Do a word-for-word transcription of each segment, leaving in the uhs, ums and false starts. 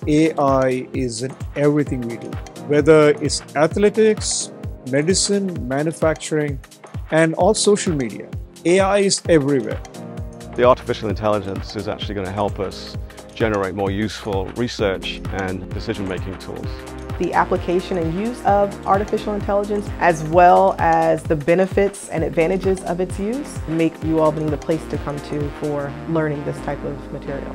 A I is in everything we do, whether it's athletics, medicine, manufacturing, and all social media. A I is everywhere. The artificial intelligence is actually going to help us generate more useful research and decision-making tools. The application and use of artificial intelligence, as well as the benefits and advantages of its use, make U Albany the place to come to for learning this type of material.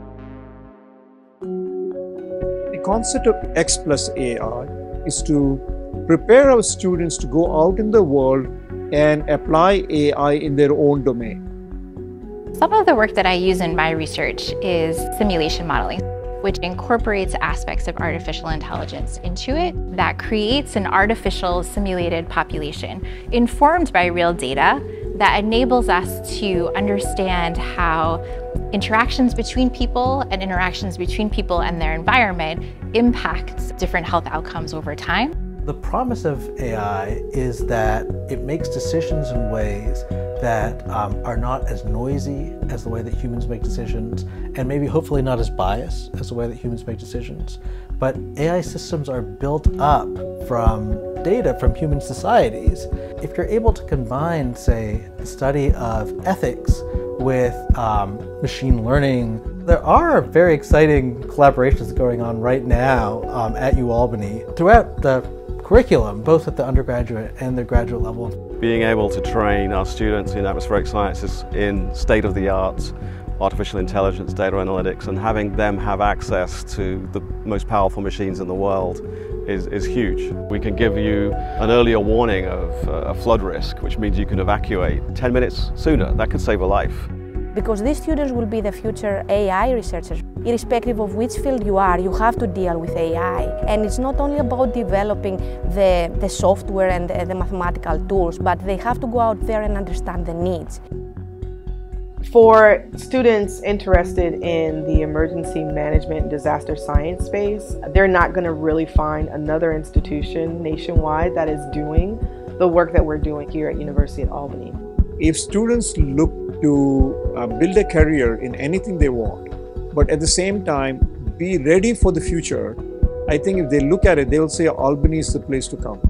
The concept of X plus A I is to prepare our students to go out in the world and apply A I in their own domain. Some of the work that I use in my research is simulation modeling, which incorporates aspects of artificial intelligence into it that creates an artificial simulated population informed by real data that enables us to understand how interactions between people and interactions between people and their environment impact different health outcomes over time. The promise of A I is that it makes decisions in ways that um, are not as noisy as the way that humans make decisions, and maybe hopefully not as biased as the way that humans make decisions. But A I systems are built up from data from human societies. If you're able to combine, say, the study of ethics with um, machine learning, there are very exciting collaborations going on right now um, at U Albany throughout the curriculum, both at the undergraduate and the graduate level. Being able to train our students in atmospheric sciences in state-of-the-art artificial intelligence, data analytics, and having them have access to the most powerful machines in the world is, is huge. We can give you an earlier warning of uh, a flood risk, which means you can evacuate ten minutes sooner. That could save a life. Because these students will be the future A I researchers. Irrespective of which field you are, you have to deal with A I. And it's not only about developing the, the software and the, the mathematical tools, but they have to go out there and understand the needs. For students interested in the emergency management and disaster science space, they're not going to really find another institution nationwide that is doing the work that we're doing here at University of Albany. If students look to uh, build a career in anything they want, but at the same time be ready for the future, I think if they look at it, they will say Albany is the place to come.